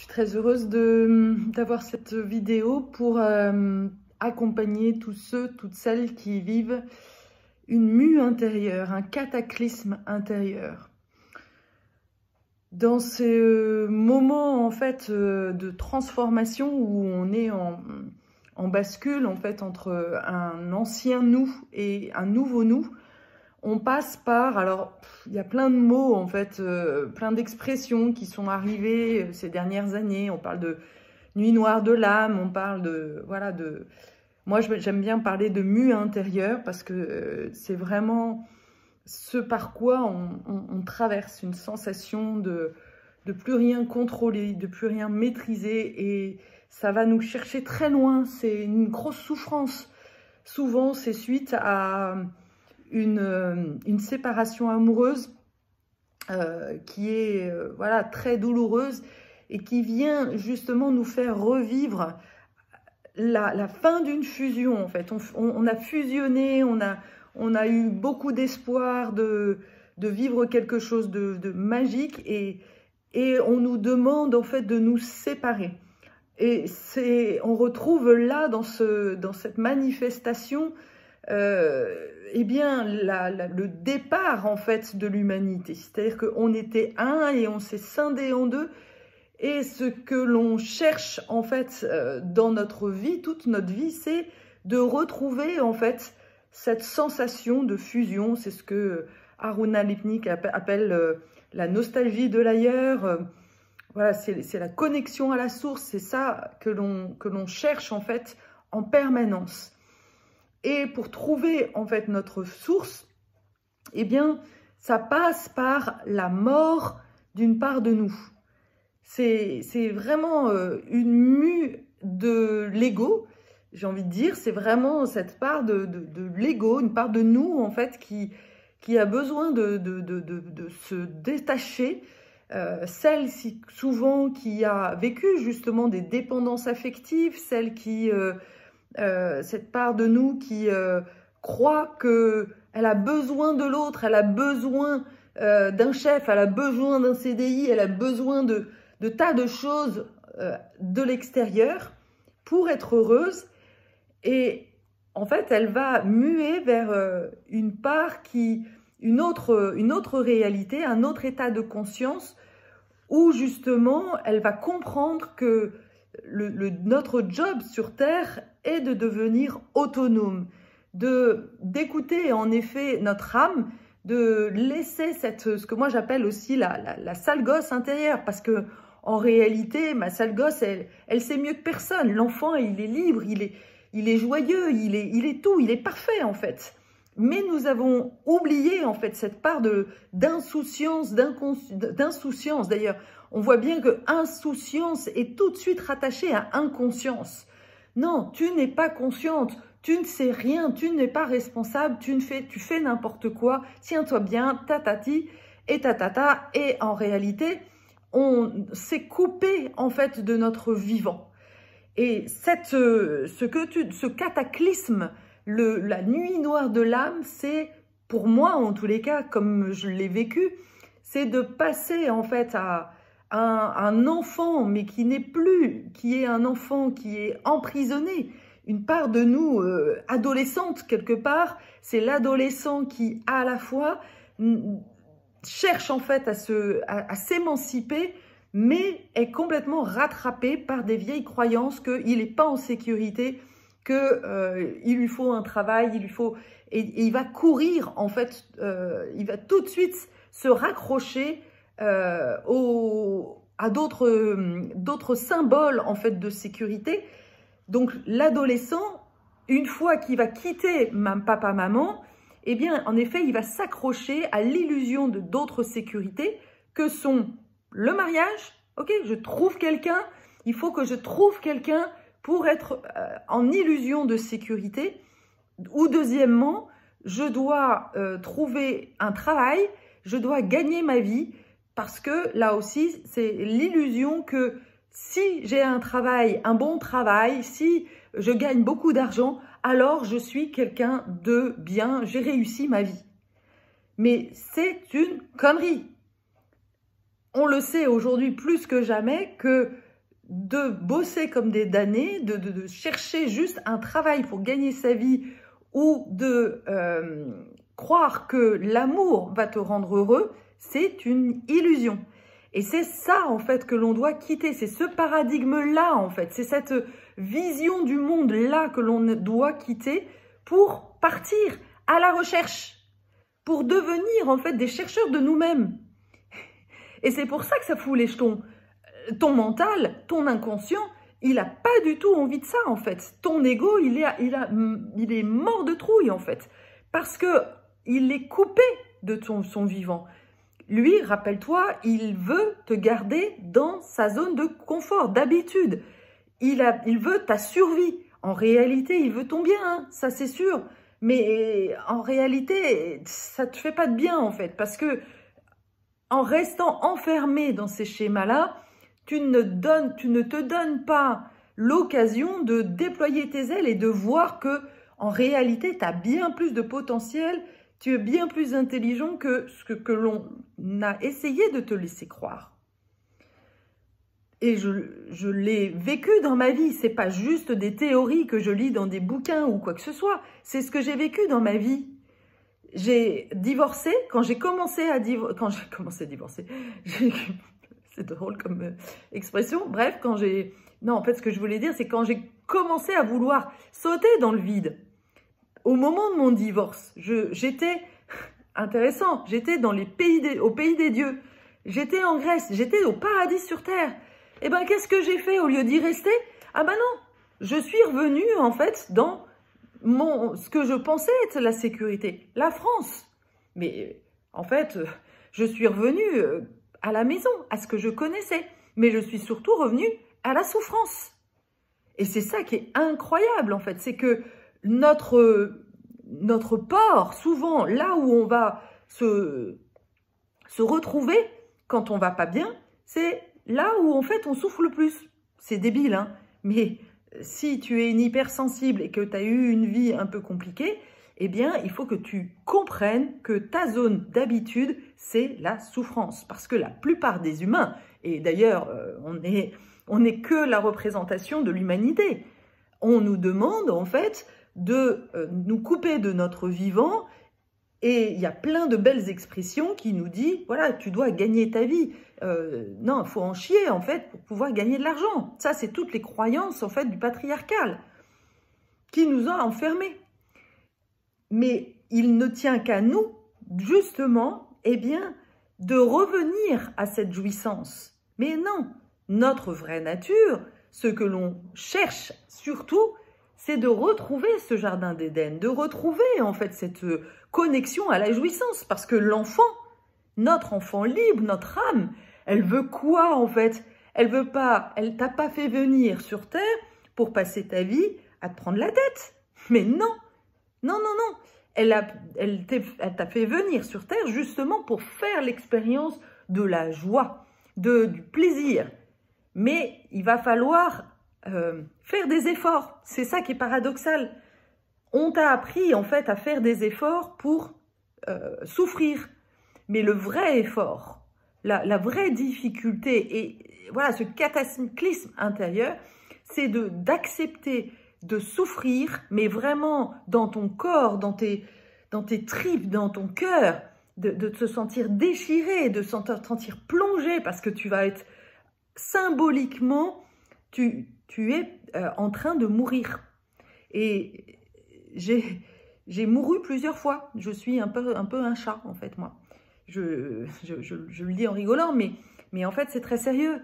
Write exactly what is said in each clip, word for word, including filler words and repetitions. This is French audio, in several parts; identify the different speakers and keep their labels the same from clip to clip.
Speaker 1: suis très heureuse d'avoir cette vidéo pour euh, accompagner tous ceux, toutes celles qui vivent une mue intérieure, un cataclysme intérieur. Dans ce moment en fait de transformation où on est en, en bascule en fait entre un ancien nous et un nouveau nous, on passe par, alors il y a plein de mots en fait, euh, plein d'expressions qui sont arrivées ces dernières années. On parle de nuit noire de l'âme, on parle de, voilà, de, moi j'aime bien parler de mue intérieure parce que euh, c'est vraiment ce par quoi on, on, on traverse une sensation de, de plus rien contrôler, de plus rien maîtriser, et ça va nous chercher très loin. C'est une grosse souffrance. Souvent c'est suite à Une, une séparation amoureuse euh, qui est euh, voilà, très douloureuse et qui vient justement nous faire revivre la, la fin d'une fusion. En fait, on, on, on a fusionné, on a, on a eu beaucoup d'espoir de, de vivre quelque chose de, de magique, et, et on nous demande en fait de nous séparer. Et c'est, on retrouve là dans, ce, dans cette manifestation Euh, eh bien, la, la, le départ en fait de l'humanité. C'est-à-dire qu'on était un et on s'est scindé en deux. Et ce que l'on cherche en fait euh, dans notre vie, toute notre vie, c'est de retrouver en fait cette sensation de fusion. C'est ce que Aruna Lipnik appelle euh, la nostalgie de l'ailleurs. Euh, voilà, c'est la connexion à la source. C'est ça que l'on que l'on cherche en fait en permanence. Et pour trouver en fait notre source, eh bien, ça passe par la mort d'une part de nous. C'est vraiment euh, une mue de l'ego, j'ai envie de dire. C'est vraiment cette part de, de, de l'ego, une part de nous en fait qui, qui a besoin de, de, de, de, de se détacher. Euh, celle si, souvent qui a vécu justement des dépendances affectives, celle qui... Euh, Euh, cette part de nous qui euh, croit qu'elle a besoin de l'autre, elle a besoin euh, d'un chef, elle a besoin d'un C D I, elle a besoin de, de tas de choses euh, de l'extérieur pour être heureuse. Et en fait, elle va muer vers euh, une part qui, une autre, une autre réalité, un autre état de conscience, où justement, elle va comprendre que Le, le, notre job sur Terre est de devenir autonome, de d'écouter en effet notre âme, de laisser cette, ce que moi j'appelle aussi la, la, la sale gosse intérieure, parce que en réalité, ma sale gosse, elle, elle sait mieux que personne. L'enfant, il est libre, il est, il est joyeux, il est, il est tout, il est parfait en fait. Mais nous avons oublié en fait cette part de d'insouciance, d'insouciance d'ailleurs. On voit bien que insouciance est tout de suite rattachée à inconscience. Non, tu n'es pas consciente, tu ne sais rien, tu n'es pas responsable, tu, ne fais, tu fais n'importe quoi, tiens-toi bien, tatati et tatata. Et en réalité, on s'est coupé en fait de notre vivant. Et cette, ce, que tu, ce cataclysme, le, la nuit noire de l'âme, c'est, pour moi en tous les cas, comme je l'ai vécu, c'est de passer en fait à... Un, un enfant, mais qui n'est plus, qui est un enfant qui est emprisonné, une part de nous euh, adolescente quelque part. C'est l'adolescent qui à la fois cherche en fait à se, à, à s'émanciper, mais est complètement rattrapé par des vieilles croyances qu'il n'est pas en sécurité, qu'il euh, lui faut un travail, il lui faut, et, et il va courir en fait, euh, il va tout de suite se raccrocher Euh, au, à d'autres d'autres symboles en fait de sécurité. Donc l'adolescent, une fois qu'il va quitter papa, maman, eh bien en effet il va s'accrocher à l'illusion de d'autres sécurités que sont le mariage. Ok, je trouve quelqu'un, il faut que je trouve quelqu'un pour être euh, en illusion de sécurité. Ou deuxièmement, je dois euh, trouver un travail, je dois gagner ma vie. Parce que là aussi, c'est l'illusion que si j'ai un travail, un bon travail, si je gagne beaucoup d'argent, alors je suis quelqu'un de bien, j'ai réussi ma vie. Mais c'est une connerie. On le sait aujourd'hui plus que jamais que de bosser comme des damnés, de, de, de chercher juste un travail pour gagner sa vie ou de euh, croire que l'amour va te rendre heureux, c'est une illusion. Et c'est ça, en fait, que l'on doit quitter. C'est ce paradigme-là, en fait. C'est cette vision du monde-là que l'on doit quitter pour partir à la recherche, pour devenir, en fait, des chercheurs de nous-mêmes. Et c'est pour ça que ça fout les jetons. Ton mental, ton inconscient, il n'a pas du tout envie de ça, en fait. Ton ego, il est, il a, il est mort de trouille, en fait. Parce qu'il est coupé de ton, son vivant. Lui, rappelle-toi, il veut te garder dans sa zone de confort, d'habitude. Il, a, il veut ta survie. En réalité, il veut ton bien, hein, ça c'est sûr. Mais en réalité, ça ne te fait pas de bien, en fait. Parce que en restant enfermé dans ces schémas-là, tu ne, donnes, tu ne te donnes pas l'occasion de déployer tes ailes et de voir que, en réalité, tu as bien plus de potentiel, tu es bien plus intelligent que ce que, que l'on a essayé de te laisser croire. Et je, je l'ai vécu dans ma vie, c'est pas juste des théories que je lis dans des bouquins ou quoi que ce soit, c'est ce que j'ai vécu dans ma vie. J'ai divorcé, quand j'ai commencé à divorcer, quand j'ai commencé à divorcer, c'est drôle comme euh, expression, bref, quand j'ai, non, en fait, ce que je voulais dire, c'est quand j'ai commencé à vouloir sauter dans le vide, au moment de mon divorce, j'étais, intéressant, j'étais dans les pays des, au pays des dieux, j'étais en Grèce, j'étais au paradis sur terre, et ben, qu'est-ce que j'ai fait au lieu d'y rester? Ah ben non, je suis revenue, en fait, dans Mon, ce que je pensais être la sécurité, la France. Mais en fait, je suis revenue à la maison, à ce que je connaissais. Mais je suis surtout revenue à la souffrance. Et c'est ça qui est incroyable, en fait. C'est que notre, notre port, souvent, là où on va se, se retrouver quand on va pas bien, c'est là où, en fait, on souffre le plus. C'est débile, hein, mais si tu es une hypersensible et que tu as eu une vie un peu compliquée, eh bien, il faut que tu comprennes que ta zone d'habitude, c'est la souffrance. Parce que la plupart des humains, et d'ailleurs, euh, on est, on n'est que la représentation de l'humanité, on nous demande, en fait, de euh, nous couper de notre vivant. Et il y a plein de belles expressions qui nous disent, voilà, tu dois gagner ta vie. Euh, non, il faut en chier, en fait, pour pouvoir gagner de l'argent. Ça, c'est toutes les croyances, en fait, du patriarcal qui nous a enfermés. Mais il ne tient qu'à nous, justement, eh bien, de revenir à cette jouissance. Mais non, notre vraie nature, ce que l'on cherche surtout, c'est de retrouver ce jardin d'Éden, de retrouver en fait cette connexion à la jouissance. Parce que l'enfant, notre enfant libre, notre âme, elle veut quoi en fait? Elle veut pas, elle t'a pas fait venir sur Terre pour passer ta vie à te prendre la tête. Mais non, non, non, non. Elle a, elle t'a fait venir sur Terre justement pour faire l'expérience de la joie, de, du plaisir. Mais il va falloir euh, faire des efforts. C'est ça qui est paradoxal. On t'a appris en fait à faire des efforts pour euh, souffrir. Mais le vrai effort, la, la vraie difficulté et voilà ce cataclysme intérieur, c'est de d'accepter de souffrir, mais vraiment dans ton corps, dans tes, dans tes tripes, dans ton cœur, de, de te sentir déchiré, de te sentir plongé, parce que tu vas être symboliquement, tu, tu es euh, en train de mourir. Et j'ai j'ai mouru plusieurs fois. Je suis un peu un, peu un chat, en fait, moi. Je, je, je, je le dis en rigolant, mais, mais en fait, c'est très sérieux.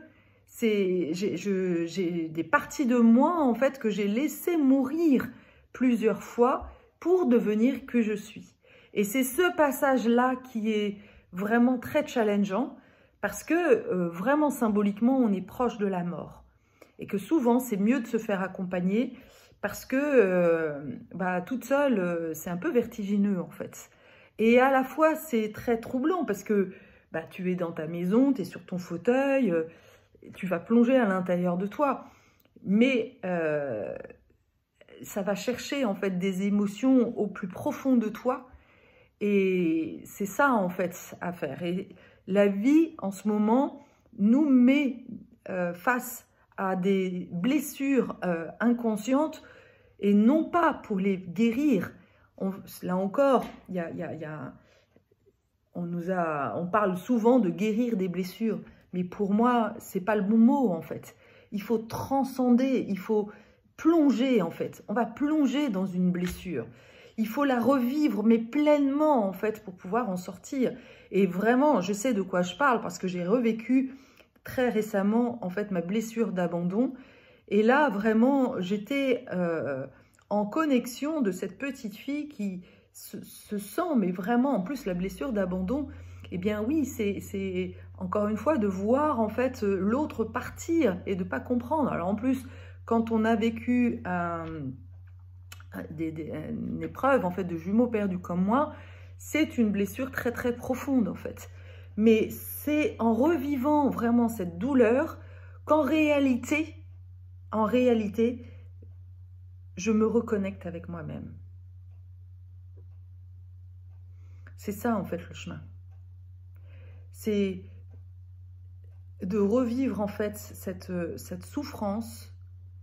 Speaker 1: J'ai des parties de moi, en fait, que j'ai laissé mourir plusieurs fois pour devenir que je suis. Et c'est ce passage-là qui est vraiment très challengeant parce que euh, vraiment symboliquement, on est proche de la mort. Et que souvent, c'est mieux de se faire accompagner parce que euh, bah, toute seule, euh, c'est un peu vertigineux, en fait. Et à la fois, c'est très troublant parce que bah, tu es dans ta maison, tu es sur ton fauteuil, euh, tu vas plonger à l'intérieur de toi. Mais euh, ça va chercher en fait des émotions au plus profond de toi. Et c'est ça en fait à faire. Et la vie en ce moment nous met euh, face à des blessures euh, inconscientes et non pas pour les guérir. On, là encore, y a, y a, y a, on, nous a, on parle souvent de guérir des blessures, mais pour moi, c'est pas le bon mot en fait. Il faut transcender, il faut plonger en fait. On va plonger dans une blessure. Il faut la revivre, mais pleinement en fait, pour pouvoir en sortir. Et vraiment, je sais de quoi je parle parce que j'ai revécu très récemment en fait ma blessure d'abandon. Et là, vraiment, j'étais euh, en connexion de cette petite fille qui se, se sent, mais vraiment, en plus, la blessure d'abandon, eh bien oui, c'est encore une fois de voir en fait l'autre partir et de ne pas comprendre. Alors en plus, quand on a vécu euh, des, des, une épreuve en fait de jumeaux perdus comme moi, c'est une blessure très très profonde en fait. Mais c'est en revivant vraiment cette douleur qu'en réalité, en réalité, je me reconnecte avec moi-même. C'est ça en fait le chemin. C'est de revivre en fait cette, cette souffrance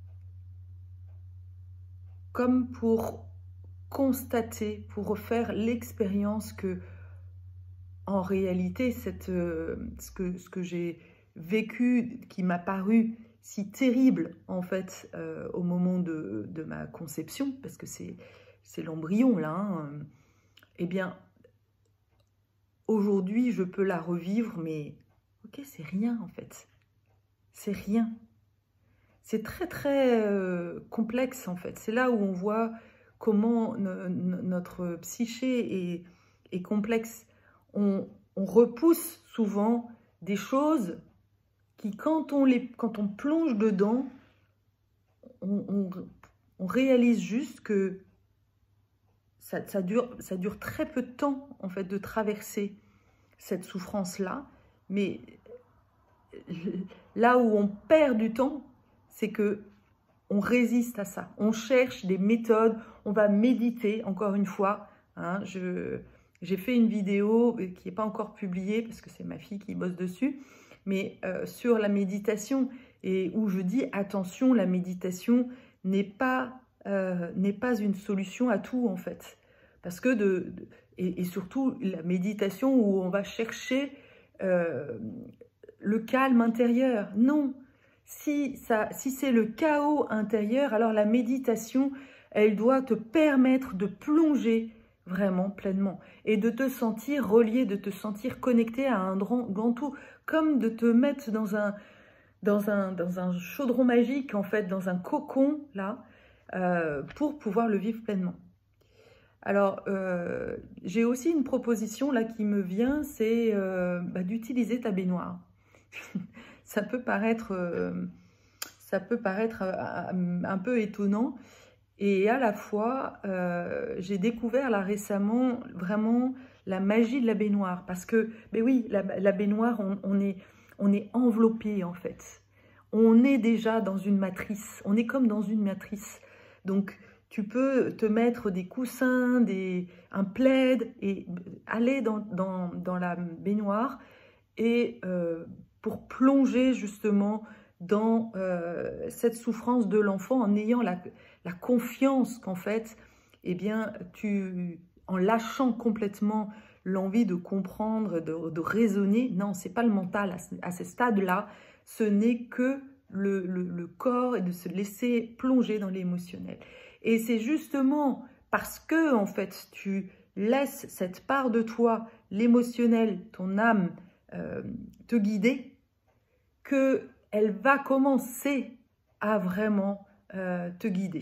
Speaker 1: comme pour constater, pour refaire l'expérience que en réalité, cette, euh, ce que, ce que j'ai vécu, qui m'a paru si terrible en fait euh, au moment de, de ma conception, parce que c'est l'embryon là, hein, eh bien, aujourd'hui, je peux la revivre, mais ok, c'est rien en fait. C'est rien. C'est très très euh, complexe en fait. C'est là où on voit comment no, no, notre psyché est, est complexe. On, on repousse souvent des choses qui, quand on, les, quand on plonge dedans, on, on, on réalise juste que ça, ça, dure, ça dure très peu de temps, en fait, de traverser cette souffrance-là. Mais là où on perd du temps, c'est que on résiste à ça. On cherche des méthodes, on va méditer, encore une fois. Hein, je... J'ai fait une vidéo qui n'est pas encore publiée parce que c'est ma fille qui bosse dessus, mais euh, sur la méditation et où je dis attention, la méditation n'est pas, euh, n'est pas une solution à tout en fait. Parce que de, de et, et surtout la méditation où on va chercher euh, le calme intérieur. Non, si, ça, si c'est le chaos intérieur, alors la méditation, elle doit te permettre de plonger vraiment pleinement, et de te sentir relié, de te sentir connecté à un grand tout, comme de te mettre dans un, dans un, dans un chaudron magique, en fait, dans un cocon, là, euh, pour pouvoir le vivre pleinement. Alors, euh, j'ai aussi une proposition, là, qui me vient, c'est euh, bah, d'utiliser ta baignoire. Ça peut paraître, euh, ça peut paraître euh, un peu étonnant, et à la fois, euh, j'ai découvert là récemment vraiment la magie de la baignoire. Parce que, ben oui, la, la baignoire, on, on, est, on est enveloppé en fait. On est déjà dans une matrice. On est comme dans une matrice. Donc, tu peux te mettre des coussins, des, un plaid et aller dans, dans, dans la baignoire et euh, pour plonger justement dans euh, cette souffrance de l'enfant en ayant la, la confiance qu'en fait, eh bien, tu, en lâchant complètement l'envie de comprendre, de, de raisonner, non, c'est pas le mental à ce, à ce stade-là, ce n'est que le, le, le corps et de se laisser plonger dans l'émotionnel. Et c'est justement parce que, en fait, tu laisses cette part de toi, l'émotionnel, ton âme, euh, te guider, que elle va commencer à vraiment euh, te guider.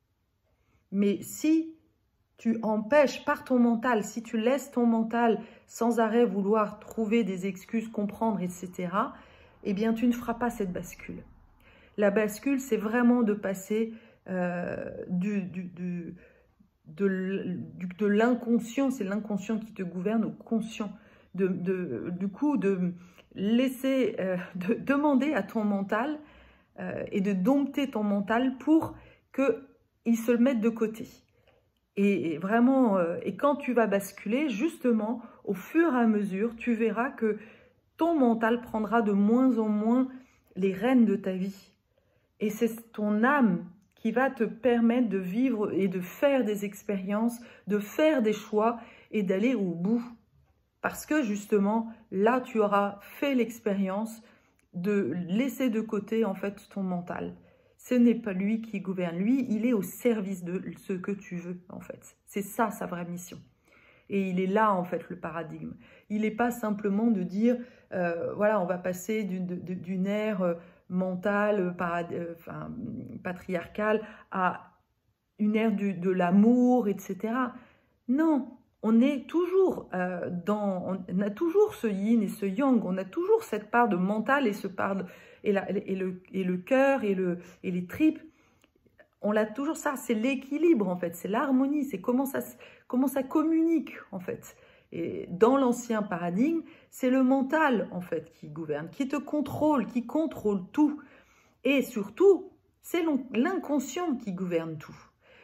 Speaker 1: Mais si tu empêches par ton mental, si tu laisses ton mental sans arrêt vouloir trouver des excuses, comprendre, et cetera, eh bien, tu ne feras pas cette bascule. La bascule, c'est vraiment de passer euh, du, du, du, de, de l'inconscient, c'est l'inconscient qui te gouverne, au conscient. De, de, du coup, de laisser, euh, de demander à ton mental euh, et de dompter ton mental pour qu'il se le mette de côté. Et, et vraiment, euh, et quand tu vas basculer, justement, au fur et à mesure, tu verras que ton mental prendra de moins en moins les rênes de ta vie. Et c'est ton âme qui va te permettre de vivre et de faire des expériences, de faire des choix et d'aller au bout. Parce que justement, là, tu auras fait l'expérience de laisser de côté en fait ton mental. Ce n'est pas lui qui gouverne. Lui, il est au service de ce que tu veux en fait. C'est ça sa vraie mission. Et il est là en fait le paradigme. Il n'est pas simplement de dire, euh, voilà, on va passer d'une ère euh, mentale, parad euh, enfin, patriarcale à une ère du, de l'amour, et cetera. Non. On est toujours euh, dans, on a toujours ce yin et ce yang, on a toujours cette part de mental et ce part de, et, la, et le et le cœur et le et les tripes. On l'a toujours ça, c'est l'équilibre en fait, c'est l'harmonie, c'est comment ça comment ça communique en fait. Et dans l'ancien paradigme, c'est le mental en fait qui gouverne, qui te contrôle, qui contrôle tout, et surtout c'est l'inconscient qui gouverne tout.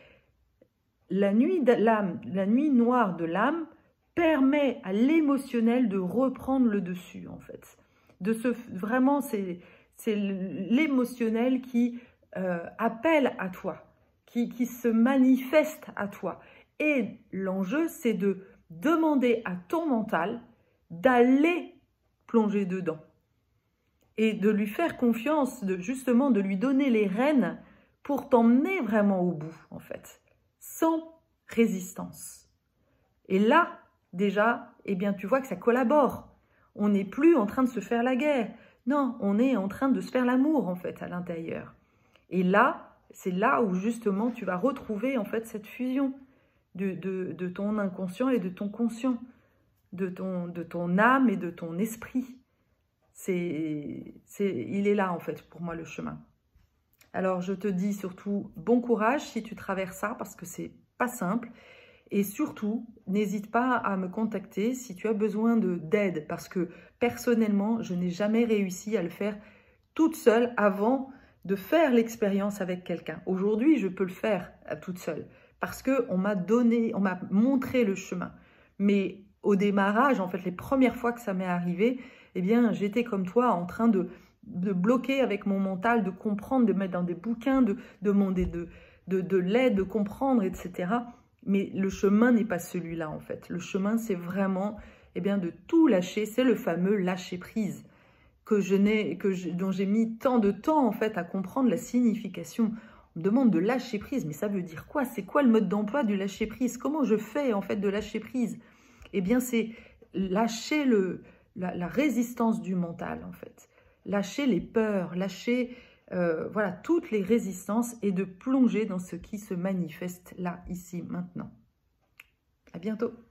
Speaker 1: La nuit de l'âme, la nuit noire de l'âme permet à l'émotionnel de reprendre le dessus en fait. De se, vraiment, c'est l'émotionnel qui euh, appelle à toi, qui, qui se manifeste à toi. Et l'enjeu, c'est de demander à ton mental d'aller plonger dedans et de lui faire confiance, de justement de lui donner les rênes pour t'emmener vraiment au bout en fait. Sans résistance. Et là, déjà, eh bien, tu vois que ça collabore. On n'est plus en train de se faire la guerre. Non, on est en train de se faire l'amour, en fait, à l'intérieur. Et là, c'est là où, justement, tu vas retrouver, en fait, cette fusion de, de, de ton inconscient et de ton conscient, de ton, de ton âme et de ton esprit. C'est, c'est, il est là, en fait, pour moi, le chemin. Alors, je te dis surtout bon courage si tu traverses ça parce que c'est pas simple. Et surtout, n'hésite pas à me contacter si tu as besoin d'aide parce que personnellement, je n'ai jamais réussi à le faire toute seule avant de faire l'expérience avec quelqu'un. Aujourd'hui, je peux le faire toute seule parce qu'on m'a donné, on m'a montré le chemin. Mais au démarrage, en fait, les premières fois que ça m'est arrivé, eh bien, j'étais comme toi en train de de bloquer avec mon mental, de comprendre, de mettre dans des bouquins, de demander de, de, de l'aide, de comprendre, et cetera. Mais le chemin n'est pas celui-là, en fait. Le chemin, c'est vraiment eh bien, de tout lâcher. C'est le fameux lâcher-prise que je n'ai, que je, dont j'ai mis tant de temps, en fait, à comprendre la signification. On me demande de lâcher prise, mais ça veut dire quoi? C'est quoi le mode d'emploi du lâcher-prise? Comment je fais, en fait, de lâcher-prise? Eh bien, c'est lâcher le, la, la résistance du mental, en fait. Lâcher les peurs, lâcher euh, voilà, toutes les résistances et de plonger dans ce qui se manifeste là, ici, maintenant. À bientôt.